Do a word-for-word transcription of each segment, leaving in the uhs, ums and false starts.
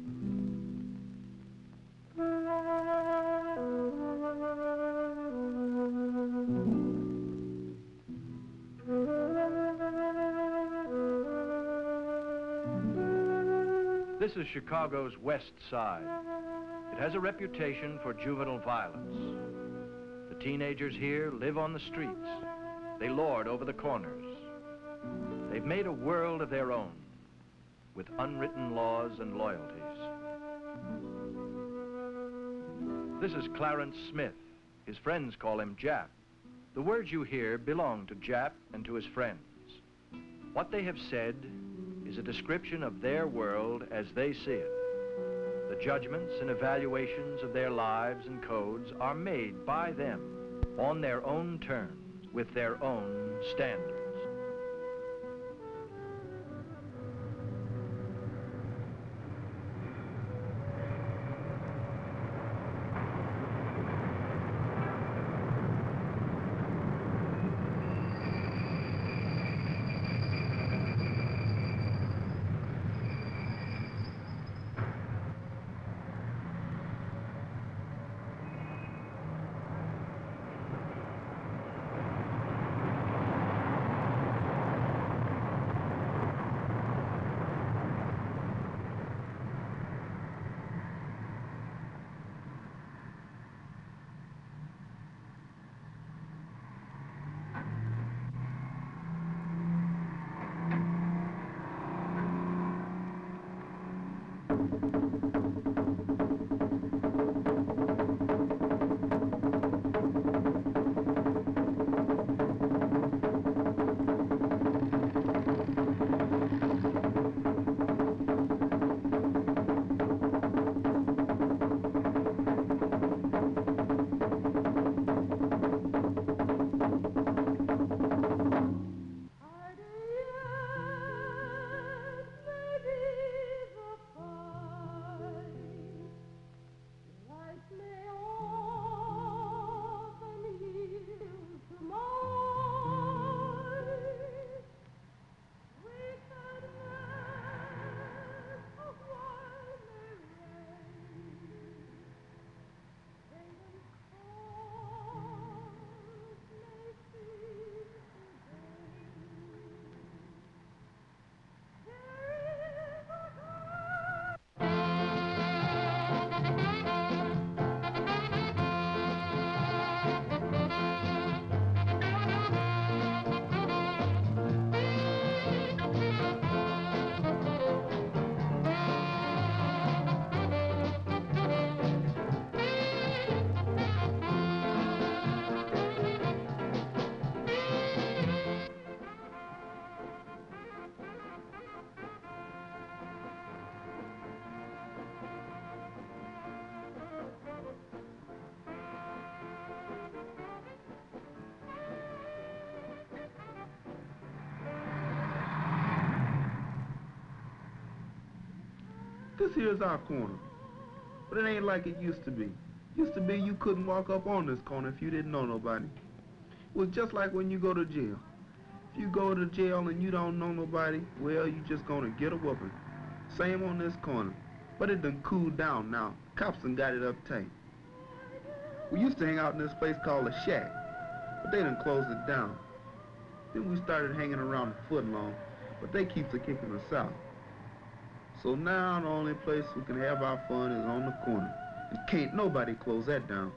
This is Chicago's West Side. It has a reputation for juvenile violence. The teenagers here live on the streets. They lord over the corners. They've made a world of their own, with unwritten laws and loyalties. This is Clarence Smith. His friends call him Jap. The words you hear belong to Jap and to his friends. What they have said is a description of their world as they see it. The judgments and evaluations of their lives and codes are made by them on their own terms, with their own standards. This here's our corner, but it ain't like it used to be. Used to be you couldn't walk up on this corner if you didn't know nobody. It was just like when you go to jail. If you go to jail and you don't know nobody, well, you just gonna get a whooping. Same on this corner, but it done cooled down now. Cops done got it up tight. We used to hang out in this place called the Shack, but they done closed it down. Then we started hanging around the Footlong, but they keeps a kicking us out. So now the only place we can have our fun is on the corner. And can't nobody close that down.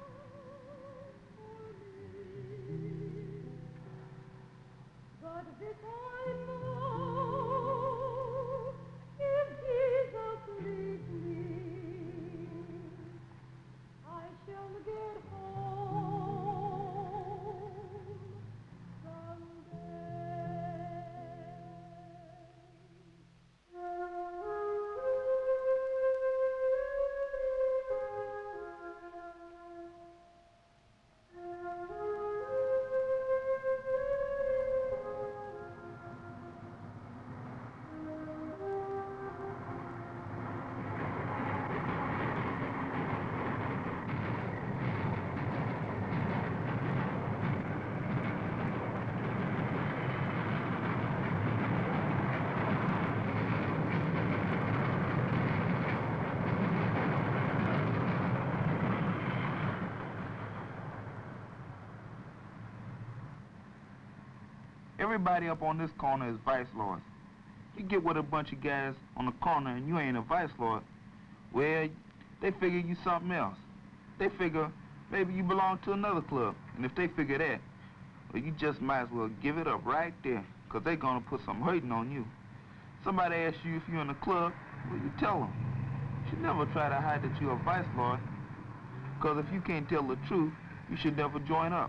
Everybody up on this corner is vice lords. You get with a bunch of guys on the corner and you ain't a vice lord, well, they figure you something else. They figure maybe you belong to another club. And if they figure that, well, you just might as well give it up right there, because they're going to put some hurting on you. Somebody asks you if you're in the club, well, you tell them. You should never try to hide that you're a vice lord, because if you can't tell the truth, you should never join up.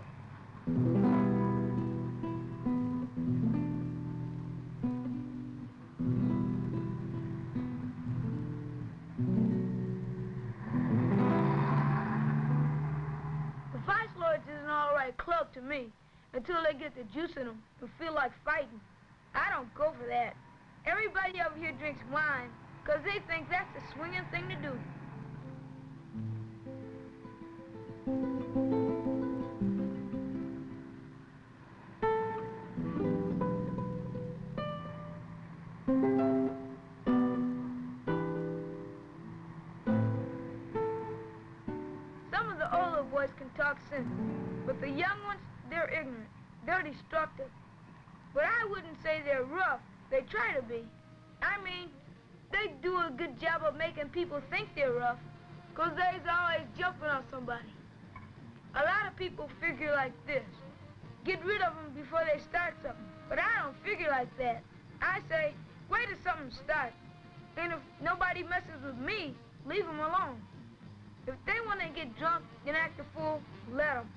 The Vice Lords is an all right club to me, until they get the juice in them and feel like fighting. I don't go for that. Everybody over here drinks wine because they think that's the swinging thing to do. Some of the older boys can talk sense, but the young ones, they're ignorant. They're destructive. But I wouldn't say they're rough. They try to be. I mean, they do a good job of making people think they're rough, because they's always jumping on somebody. A lot of people figure like this. Get rid of them before they start something. But I don't figure like that. I say, wait till something starts. And if nobody messes with me, leave them alone. If they want to get drunk and act a fool, let them.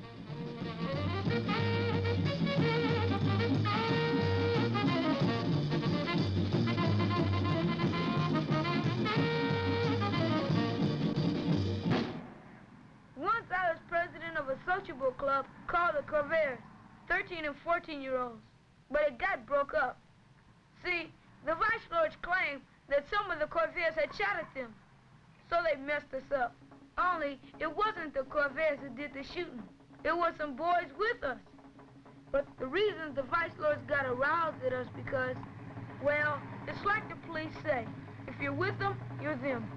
Once I was president of a sociable club called the Corvairs, thirteen and fourteen year olds, but it got broke up. See, the Vice Lords claimed that some of the Corvairs had shot at them, so they messed us up. Only, it wasn't the Corvairs who did the shooting. It was some boys with us. But the reason the Vice Lords got aroused at us because, well, it's like the police say, if you're with them, you're them.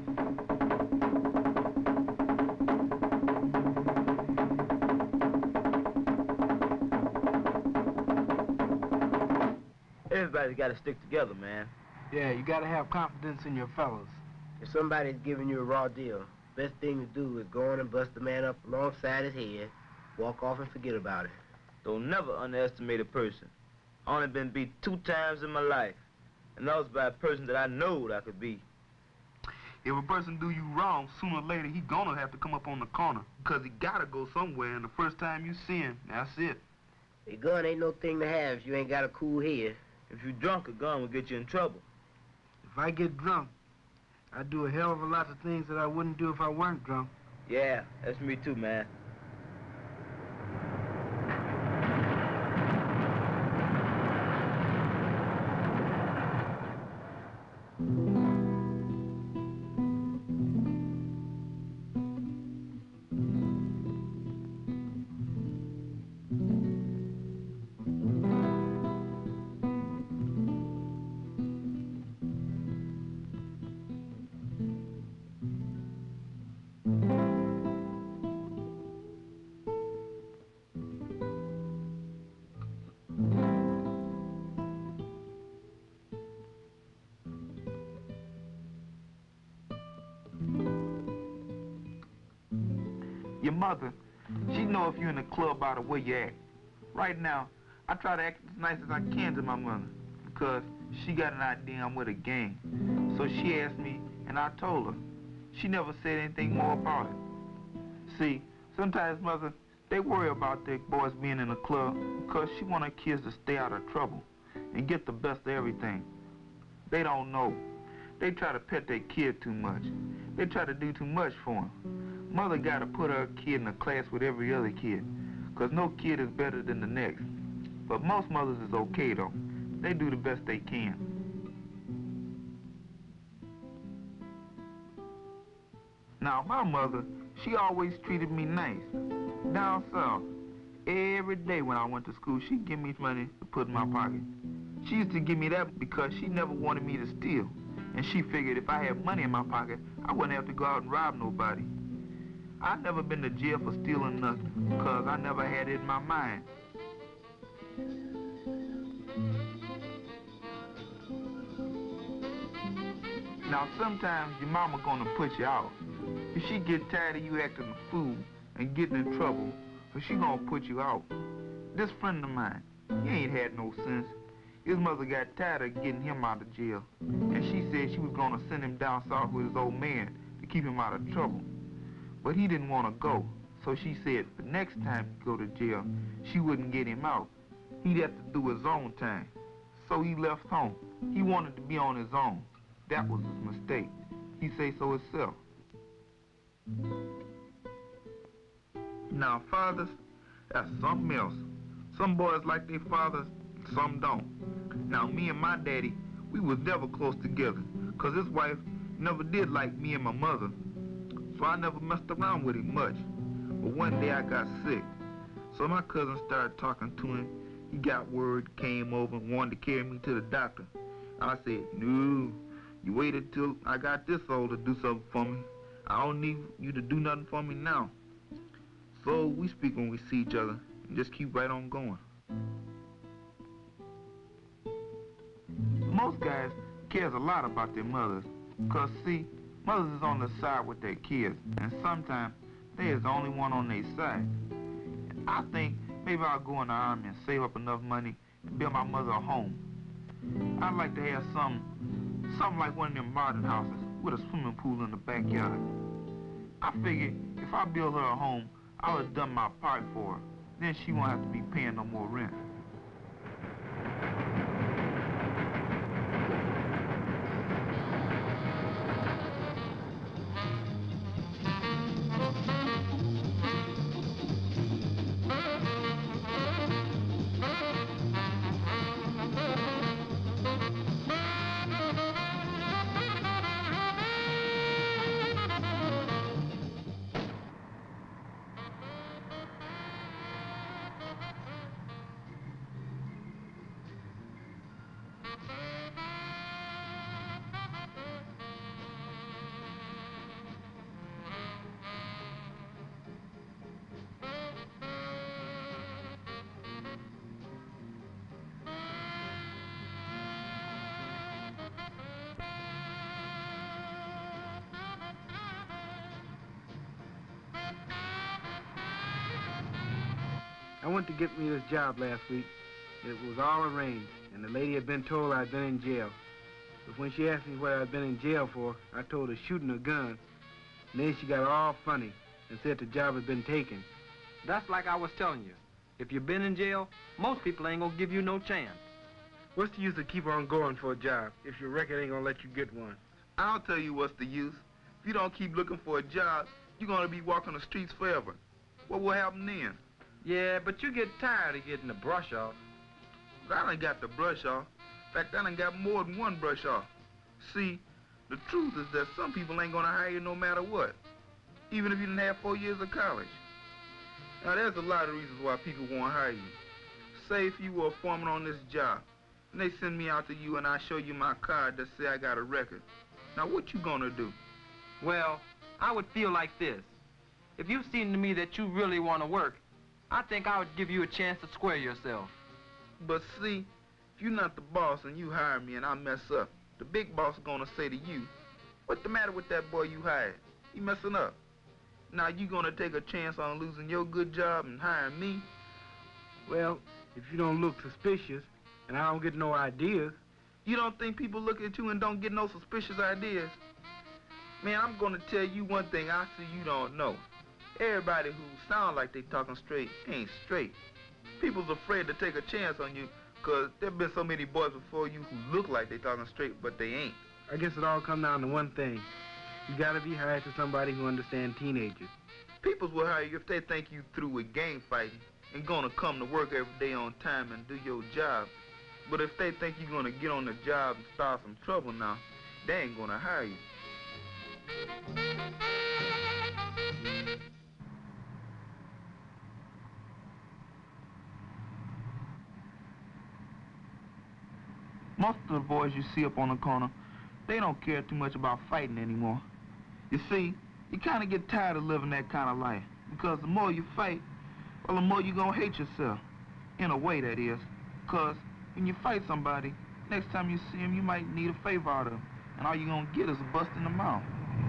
Everybody's got to stick together, man. Yeah, you got to have confidence in your fellows. If somebody's giving you a raw deal, best thing to do is go on and bust the man up alongside his head, walk off and forget about it. Don't never underestimate a person. I only been beat two times in my life, and that was by a person that I knowed I could beat. If a person do you wrong, sooner or later he gonna have to come up on the corner, because he gotta go somewhere, and the first time you see him, that's it. A gun ain't no thing to have if you ain't got a cool head. If you drunk, a gun will get you in trouble. If I get drunk, I do a hell of a lot of things that I wouldn't do if I weren't drunk. Yeah, that's me too, man. Your mother, she know if you're in the club by the way you act. Right now, I try to act as nice as I can to my mother, because she got an idea I'm with a gang. So she asked me, and I told her. She never said anything more about it. See, sometimes mother, they worry about their boys being in the club because she want her kids to stay out of trouble and get the best of everything. They don't know. They try to pet their kid too much. They try to do too much for them. Mother got to put her kid in a class with every other kid, because no kid is better than the next. But most mothers is okay, though. They do the best they can. Now, my mother, she always treated me nice. Down south, every day when I went to school, she'd give me money to put in my pocket. She used to give me that because she never wanted me to steal. And she figured if I had money in my pocket, I wouldn't have to go out and rob nobody. I've never been to jail for stealing nothing, because I never had it in my mind. Now, sometimes your mama gonna put you out. If she get tired of you acting a fool and getting in trouble, so she gonna put you out. This friend of mine, he ain't had no sense. His mother got tired of getting him out of jail, and she said she was gonna send him down south with his old man to keep him out of trouble. But he didn't want to go, so she said the next time he go to jail, she wouldn't get him out. He'd have to do his own time. So he left home. He wanted to be on his own. That was his mistake. He say so himself. Now, fathers, that's something else. Some boys like their fathers, some don't. Now, me and my daddy, we was never close together, because his wife never did like me and my mother. So I never messed around with him much. But one day I got sick. So my cousin started talking to him. He got word, came over, and wanted to carry me to the doctor. I said, no, you waited till I got this old to do something for me. I don't need you to do nothing for me now. So we speak when we see each other and just keep right on going. Most guys cares a lot about their mothers, because see, mothers is on the side with their kids, and sometimes they is the only one on their side. I think maybe I'll go in the army and save up enough money to build my mother a home. I'd like to have some, something like one of them modern houses with a swimming pool in the backyard. I figure if I build her a home, I would have done my part for her. Then she won't have to be paying no more rent. I went to get me this job last week. It was all arranged, and the lady had been told I'd been in jail. But when she asked me what I'd been in jail for, I told her shooting a gun. And then she got all funny and said the job had been taken. That's like I was telling you. If you've been in jail, most people ain't gonna give you no chance. What's the use of keep on going for a job if your record ain't gonna let you get one? I'll tell you what's the use. If you don't keep looking for a job, you're gonna be walking the streets forever. What will happen then? Yeah, but you get tired of getting the brush off. I done got the brush off. In fact, I done got more than one brush off. See, the truth is that some people ain't gonna hire you no matter what, even if you didn't have four years of college. Now, there's a lot of reasons why people won't hire you. Say if you were a foreman on this job, and they send me out to you and I show you my card that say I got a record. Now, what you gonna do? Well, I would feel like this. If you've seen to me that you really want to work, I think I would give you a chance to square yourself. But see, if you're not the boss and you hire me and I mess up, the big boss is gonna say to you, what's the matter with that boy you hired? He messing up. Now you gonna take a chance on losing your good job and hiring me? Well, if you don't look suspicious and I don't get no ideas. You don't think people look at you and don't get no suspicious ideas? Man, I'm gonna tell you one thing I see you don't know. Everybody who sound like they talking straight ain't straight. People's afraid to take a chance on you because there been so many boys before you who look like they talking straight, but they ain't. I guess it all comes down to one thing. You gotta be hired to somebody who understands teenagers. Peoples will hire you if they think you through with gang fighting and gonna come to work every day on time and do your job. But if they think you're gonna get on the job and start some trouble now, they ain't gonna hire you. Most of the boys you see up on the corner, they don't care too much about fighting anymore. You see, you kind of get tired of living that kind of life, because the more you fight, well, the more you're going to hate yourself. In a way, that is. Because when you fight somebody, next time you see them, you might need a favor out of them. and all you gonna get is a bust in the mouth.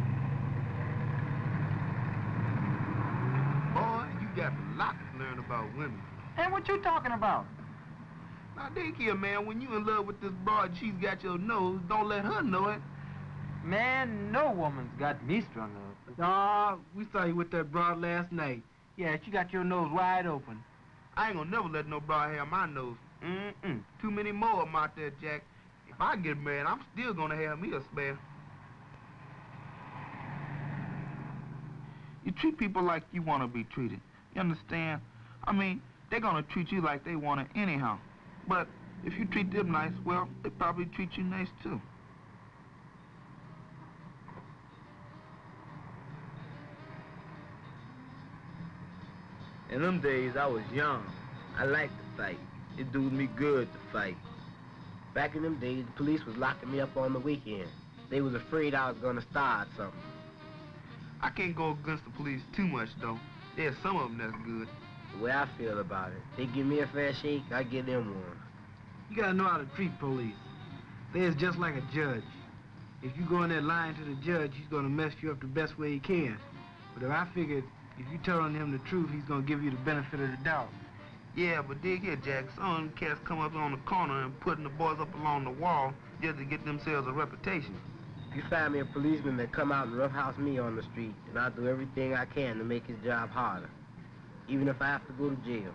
Boy, you got a lot to learn about women. And what you talking about? Now, dig here, man, when you in love with this broad she's got your nose, don't let her know it. Man, no woman's got me strung up. Aw, we saw you with that broad last night. Yeah, she got your nose wide open. I ain't gonna never let no broad have my nose. Mm-mm. Too many more of them out there, Jack. If I get married, I'm still gonna have me a spare. You treat people like you want to be treated. You understand? I mean, they're gonna treat you like they want it anyhow. But if you treat them nice, well, they probably treat you nice too. In them days, I was young. I liked to fight. It do me good to fight. Back in them days, the police was locking me up on the weekend. They was afraid I was gonna start something. I can't go against the police too much, though. There's some of them that's good. The way I feel about it, they give me a fair shake, I give them one. You gotta know how to treat police. They're just like a judge. If you go in there lying to the judge, he's gonna mess you up the best way he can. But if I figured if you telling him the truth, he's gonna give you the benefit of the doubt. Yeah, but dig here, Jack. Some of them cats come up on the corner and putting the boys up along the wall just to get themselves a reputation. You find me a policeman that come out and roughhouse me on the street, and I'll do everything I can to make his job harder, even if I have to go to jail.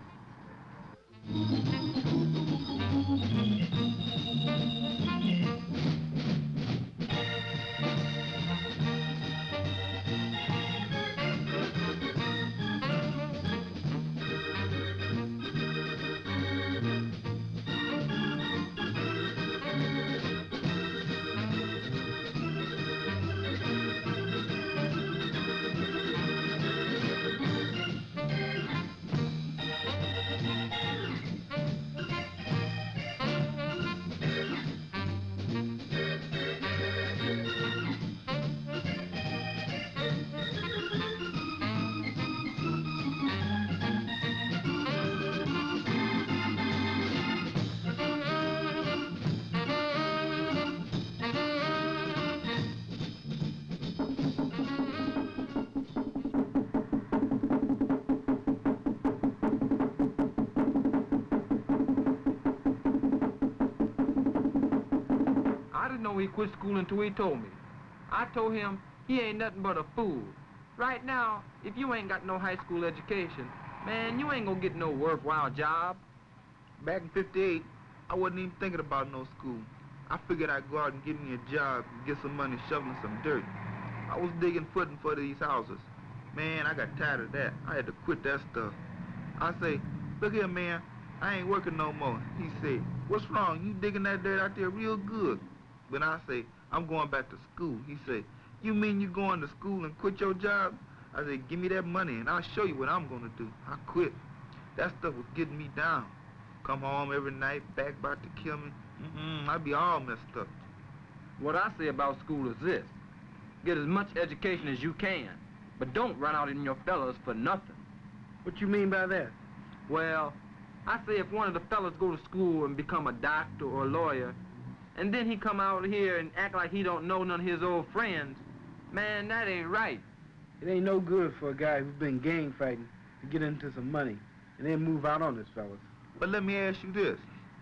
He quit school until he told me. I told him he ain't nothing but a fool. Right now, if you ain't got no high school education, man, you ain't gonna get no worthwhile job. Back in fifty-eight, I wasn't even thinking about no school. I figured I'd go out and get me a job and get some money shoveling some dirt. I was digging footing for these houses. Man, I got tired of that. I had to quit that stuff. I say, look here, man, I ain't working no more. He said, what's wrong? You digging that dirt out there real good. When I say, I'm going back to school, he said, you mean you going to school and quit your job? I said, give me that money and I'll show you what I'm going to do. I quit. That stuff was getting me down. Come home every night, back about to kill me. Mm-mm, I'd be all messed up. What I say about school is this. Get as much education as you can, but don't run out in your fellas for nothing. What you mean by that? Well, I say if one of the fellas go to school and become a doctor or a lawyer, and then he come out here and act like he don't know none of his old friends, man, that ain't right. It ain't no good for a guy who's been gang fighting to get into some money and then move out on his fellas. But let me ask you this.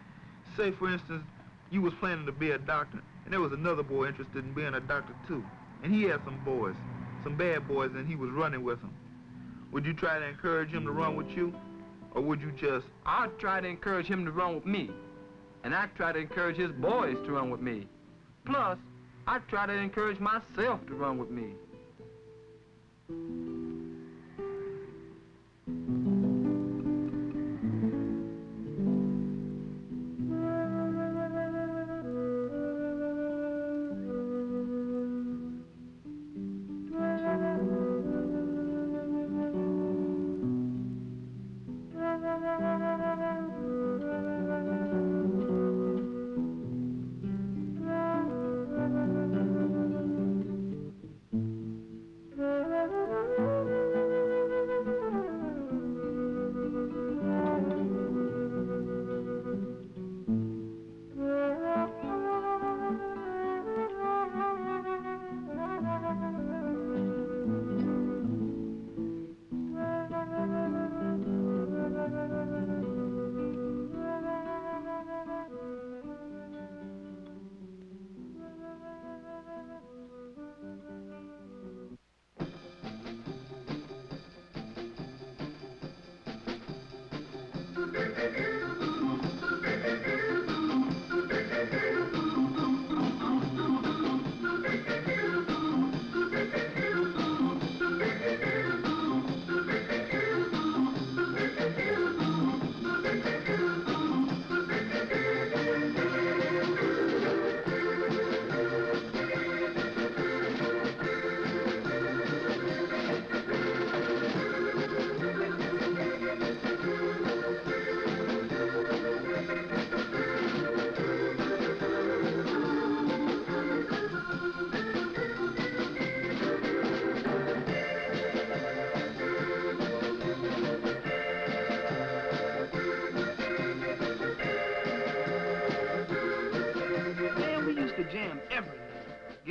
Say, for instance, you was planning to be a doctor, and there was another boy interested in being a doctor too, and he had some boys, some bad boys, and he was running with them. Would you try to encourage him to run with you, or would you just... I'd try to encourage him to run with me. And I try to encourage his boys to run with me. Plus, I try to encourage myself to run with me.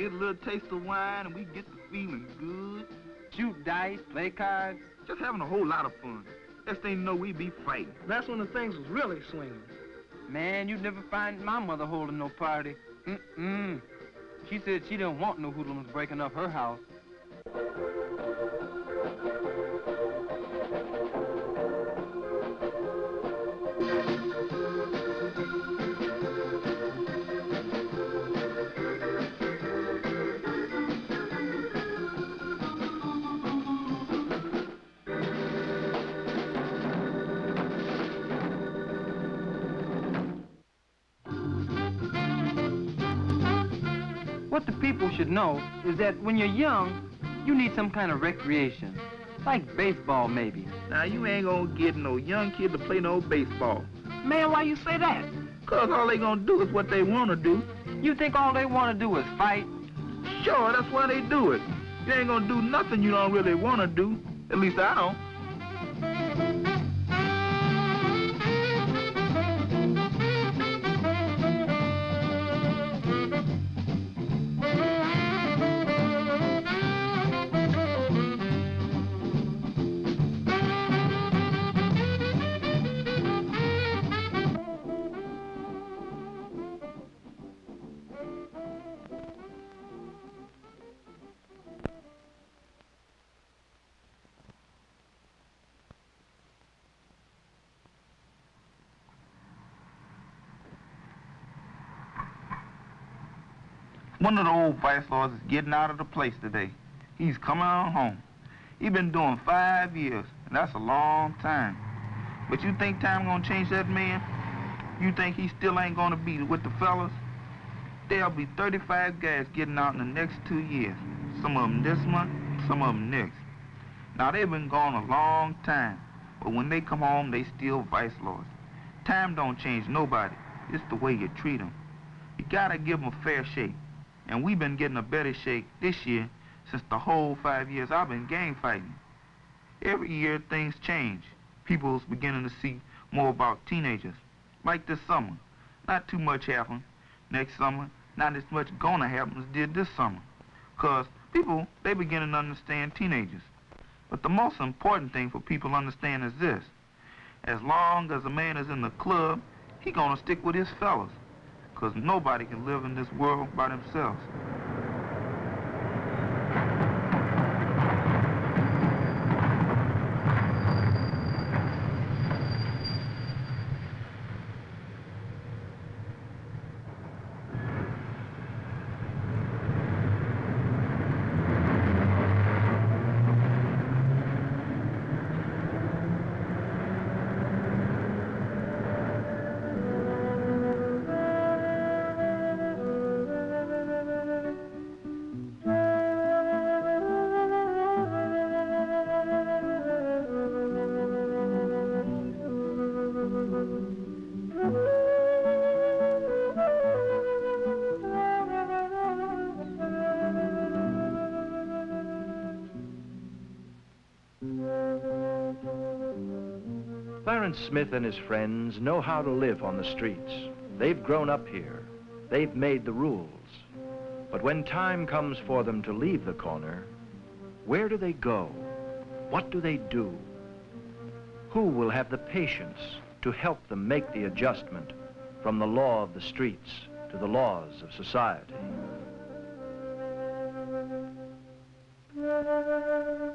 get a little taste of wine, and we get to feeling good. Shoot dice, play cards. Just having a whole lot of fun. Next thing you know, we be fighting. That's when the things was really swinging. Man, you'd never find my mother holding no party. Mm-mm. She said she didn't want no hoodlums breaking up her house. What the people should know is that when you're young, you need some kind of recreation. Like baseball, maybe. Now, you ain't gonna get no young kid to play no baseball. Man, why you say that? Cause all they gonna do is what they wanna do. You think all they want to do is fight? Sure, that's why they do it. You ain't gonna do nothing you don't really wanna do. At least I don't. One of the old vice lords is getting out of the place today. He's coming on home. He's been doing five years, and that's a long time. But you think time gonna change that man? You think he still ain't gonna be with the fellas? There'll be thirty-five guys getting out in the next two years. Some of them this month, some of them next. Now, they've been gone a long time, but when they come home, they still vice lords. Time don't change nobody. It's the way you treat them. You gotta give them a fair shake. And we've been getting a better shake this year since the whole five years I've been gang fighting. Every year, things change. People's beginning to see more about teenagers. Like this summer, not too much happened. Next summer, not as much gonna happen as did this summer. Cause people, they beginning to understand teenagers. But the most important thing for people to understand is this. As long as a man is in the club, he gonna stick with his fellas. Because nobody can live in this world by themselves. Clarence Smith and his friends know how to live on the streets. They've grown up here. They've made the rules. But when time comes for them to leave the corner, where do they go? What do they do? Who will have the patience to help them make the adjustment from the law of the streets to the laws of society?